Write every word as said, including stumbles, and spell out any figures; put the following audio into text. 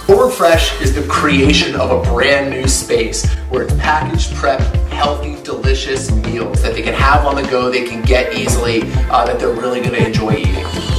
Forward Fresh is the creation of a brand new space where it's packaged, prepped, healthy, delicious meals that they can have on the go, they can get easily, uh, that they're really going to enjoy eating.